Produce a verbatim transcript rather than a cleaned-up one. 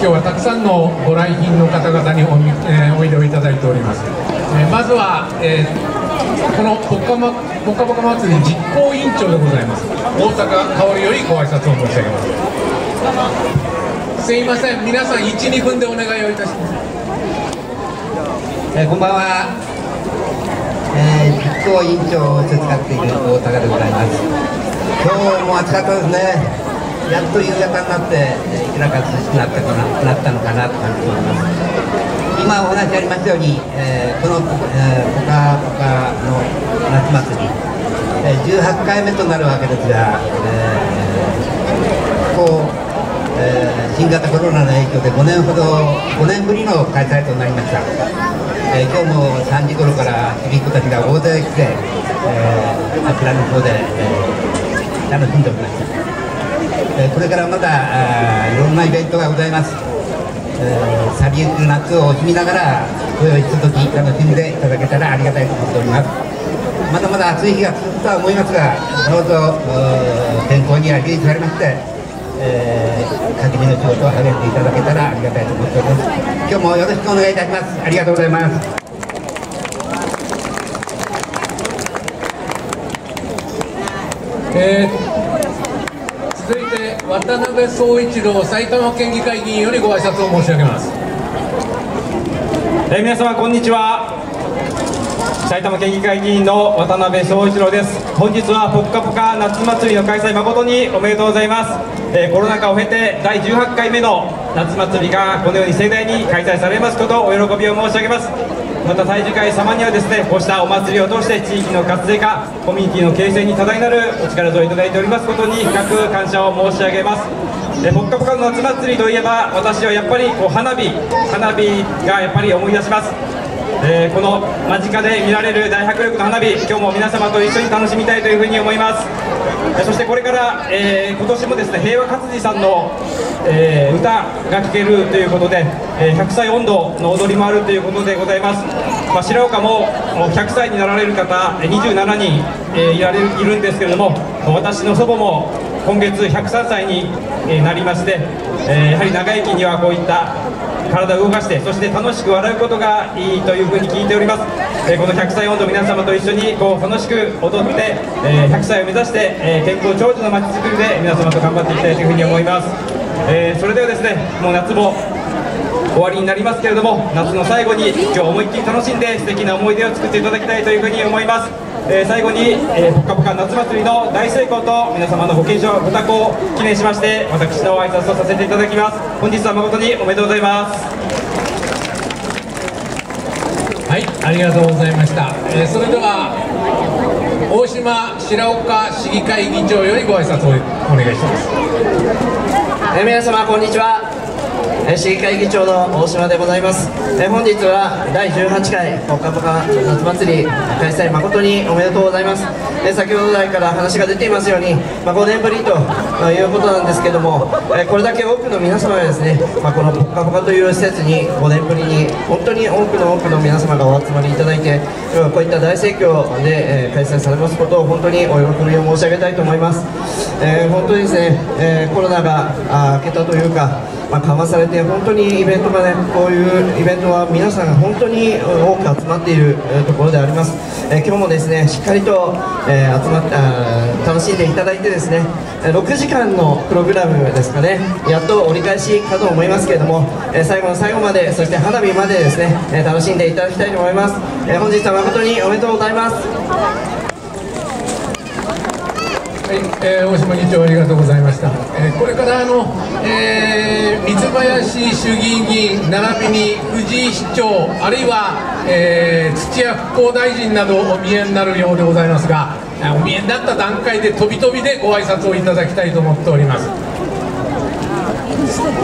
今日はたくさんのご来賓の方々にお,、えー、おいでをいただいております。えー、まずは、えー、このぽかまぽかぽか祭り実行委員長でございます大阪香織よりご挨拶を申し上げます。すいません、皆さんいち、にふんでお願いをいたします。 えー、こんばんは、えー、実行委員長を手伝っている大阪でございます。今日も暑かったですね。やっと夕方になって、えー、いくらか涼しくなったかななったのかなと感じております。今お話ありましたように、えー、この、えー、ぽかぽかの夏祭り、えー、じゅうはちかいめとなるわけですが、えー、こう、えー、新型コロナの影響でごねんほどごねんぶりの開催となりました。えー、今日もさんじごろからちびっ子たちが大勢来て、えー、あちらの方で、えー、楽しんでおりました。えー、これからまだいろんなイベントがございます。えー、去りゆく夏を惜しみながら今宵ひととき楽しんでいただけたらありがたいと思っております。まだまだ暑い日が続くとは思いますが、どうぞ天候には留意されまして、えー、かじみの仕事を励んでいただけたらありがたいと思っております。今日もよろしくお願いいたします。ありがとうございます。 えー続いて渡辺総一郎埼玉県議会議員よりご挨拶を申し上げます。 えー、皆様こんにちは。埼玉県議会議員の渡辺総一郎です。本日はぽっかぽか夏祭りの開催誠におめでとうございます。えー、コロナ禍を経てだいじゅうはちかいめの夏祭りがこのように盛大に開催されますことをお喜びを申し上げます。また大樹会様にはですね、こうしたお祭りを通して地域の活性化、コミュニティの形成に多大なるお力添えいただいておりますことに深く感謝を申し上げます。えぽっかぽかの夏祭りといえば、私はやっぱりこう花火花火がやっぱり思い出します。えー、この間近で見られる大迫力の花火、今日も皆様と一緒に楽しみたいというふうに思います。そしてこれから、えー、今年もですね、平和勝次さんの、えー、歌が聴けるということで、えー、ひゃくさい音頭の踊りもあるということでございます。まあ、白岡もひゃくさいになられる方にじゅうななにん、えー、いられるいるんですけれども、私の祖母も今月ひゃくさんさいになりまして、えー、やはり長生きにはこういった体を動かして、そして楽しく笑うことがいいというふうに聞いております。えー、このひゃくさい音頭、皆様と一緒にこう楽しく踊って、えー、ひゃくさいを目指して、えー、健康長寿のまちづくりで皆様と頑張っていきたいというふうに思います。えー、それではですね、もう夏も終わりになりますけれども、夏の最後に今日思いっきり楽しんで素敵な思い出を作っていただきたいというふうに思います。えー、最後に、えー、ぽかぽか夏祭りの大成功と皆様のご健勝ご多幸を記念しまして、私の挨拶とさせていただきます。本日は誠におめでとうございます。 はい、ありがとうございました。えー、それでは大島白岡市議会議長よりご挨拶をお願いします。 えー、皆様こんにちは。市議会議長の大島でございます。え本日はだいじゅうはちかいぽかぽか夏祭り開催誠におめでとうございます。え先ほど来から話が出ていますように、まあ、ごねんぶりということなんですけども、えこれだけ多くの皆様がですね、まあ、このぽかぽかという施設にごねんぶりに本当に多くの多くの皆様がお集まりいただいて、こういった大盛況で、え開催されますことを本当にお喜びを申し上げたいと思います。えー、本当にですね、えー、コロナが明けたというか、まあ、緩和されて本当にイベントがね、こういうイベントは皆さんが本当に多く集まっているところであります。えー、今日もですねしっかりと、えー、集まって楽しんでいただいてですね、ろくじかんのプログラムですかね、やっと折り返しかと思いますけれども、えー、最後の最後まで、そして花火までですね、えー、楽しんでいただきたいと思います。えー、本日は誠におめでとうございます。 はい、えー、大島議長ありがとうございました。えー、これからあの、えー、三林衆議院議員並びに藤井市長あるいは、えー、土屋復興大臣などお見えになるようでございますが、お見えになった段階で飛び飛びでご挨拶をいただきたいと思っております。